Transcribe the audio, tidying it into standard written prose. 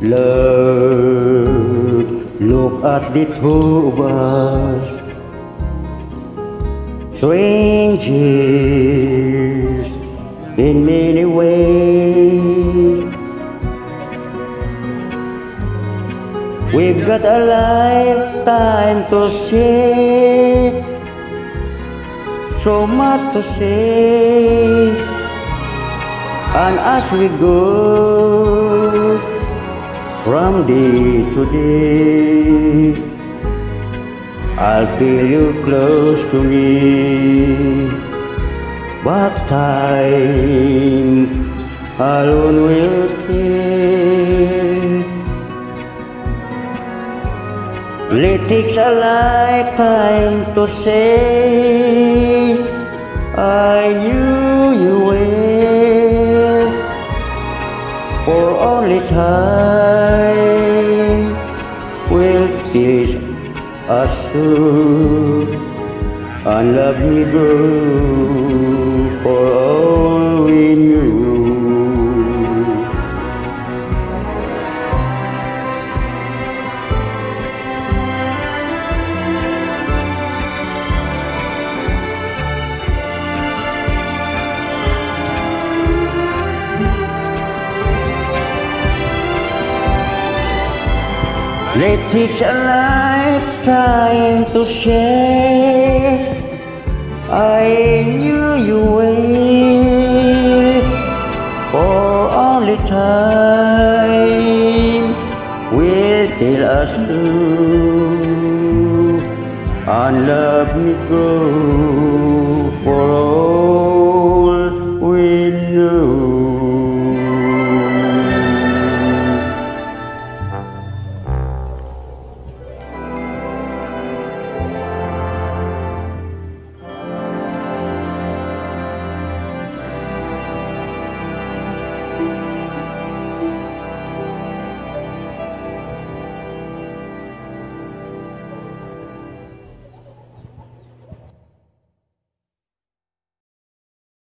Love, look at the two of us, strangers in many ways. We've got a lifetime to share, so much to say. And as we go from day to day, I'll feel you close to me. But time alone will tell. It takes a lifetime to say I knew you well, for only time will teach us so, and love me go for all we knew. It takes a lifetime to share. I knew you well, for only time will tell us true, and love me go for all we know.